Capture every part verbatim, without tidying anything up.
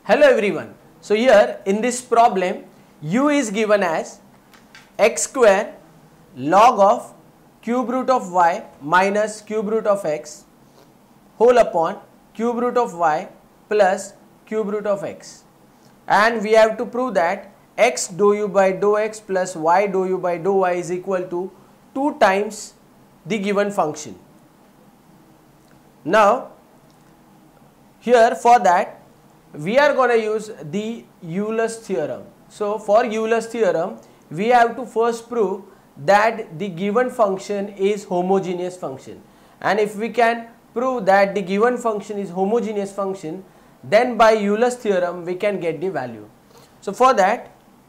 Hello everyone. So here in this problem u is given as x square log of cube root of y minus cube root of x whole upon cube root of y plus cube root of x, and we have to prove that x dou u by dou x plus y dou u by dou y is equal to two times the given function. Now here for that we are going to use the Euler's theorem. So for Euler's theorem we have to first prove that the given function is homogeneous function, and if we can prove that the given function is homogeneous function, then by Euler's theorem we can get the value. So for that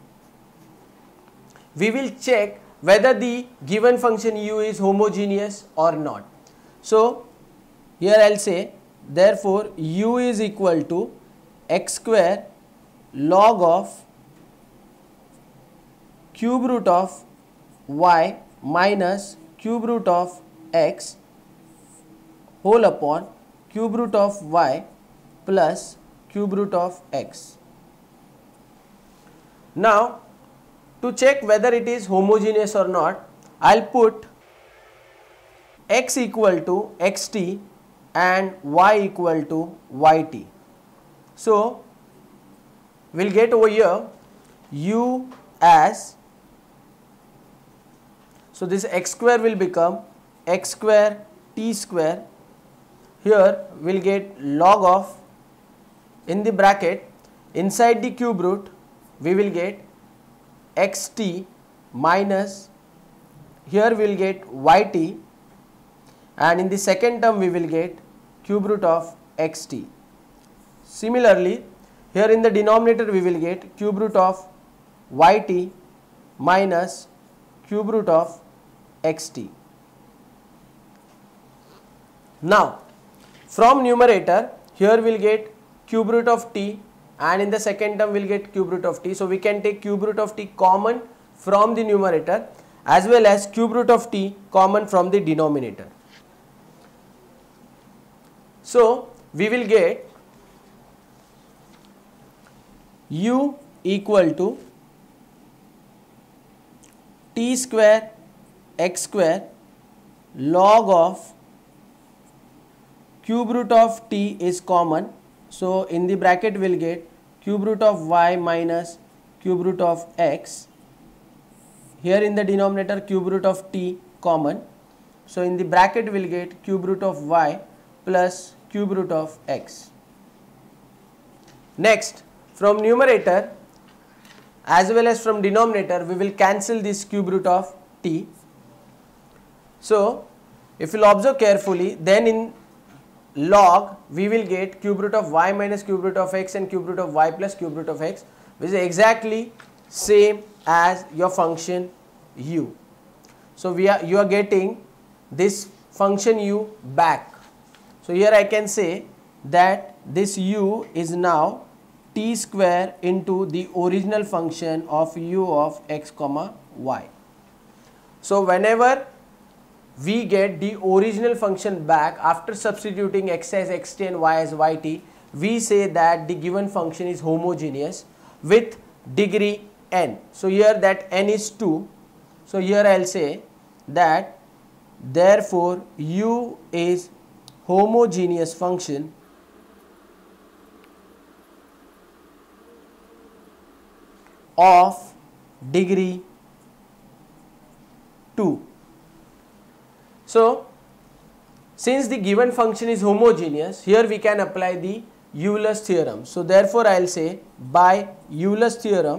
we will check whether the given function u is homogeneous or not. So here I will say therefore u is equal to x square log of cube root of y minus cube root of x whole upon cube root of y plus cube root of x. Now to check whether it is homogeneous or not, I will put x equal to xt and y equal to yt. So we will get over here u as, so this x square will become x square t square. Here we will get log of, in the bracket inside the cube root we will get xt minus, here we will get yt, and in the second term we will get cube root of xt. Similarly here in the denominator we will get cube root of yt minus cube root of xt. Now from numerator here we will get cube root of t, and in the second term we will get cube root of t. So we can take cube root of t common from the numerator as well as cube root of t common from the denominator. So we will get u equal to t square x square log of cube root of t is common. So in the bracket we will get cube root of y minus cube root of x. Here in the denominator cube root of t common. So in the bracket we will get cube root of y plus cube root of x. Next from numerator as well as from denominator we will cancel this cube root of t. So if you will observe carefully, then in log we will get cube root of y minus cube root of x and cube root of y plus cube root of x, which is exactly same as your function u. So we are you are getting this function u back. So here I can say that this u is now t square into the original function of u of x comma y. So whenever we get the original function back after substituting x as xt and y as yt, we say that the given function is homogeneous with degree n. So here that n is two. So here I will say that therefore u is homogeneous function of degree two. So since the given function is homogeneous, here we can apply the Euler's theorem. So therefore I will say by Euler's theorem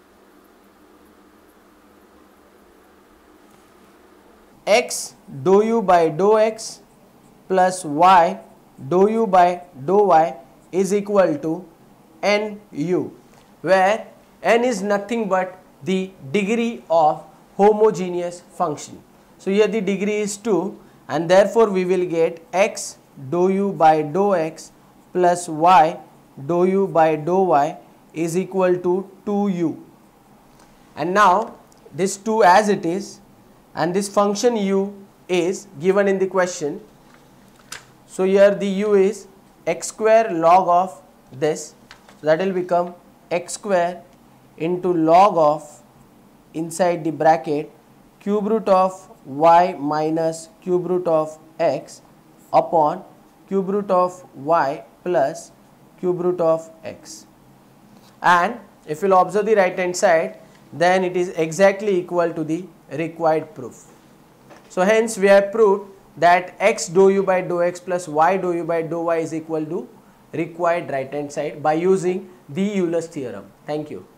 x dou u by dou x plus y dou u by dou y is equal to nu, where n is nothing but the degree of homogeneous function. So here the degree is two, and therefore we will get x dou u by dou x plus y dou u by dou y is equal to two u. And now this two as it is, and this function u is given in the question. So here the u is x square log of this. So that will become x square into log of inside the bracket cube root of y minus cube root of x upon cube root of y plus cube root of x. And if you will observe the right hand side, then it is exactly equal to the required proof. So hence we have proved that x dou u by dou x plus y dou u by dou y is equal to required right hand side by using the Euler's theorem. Thank you.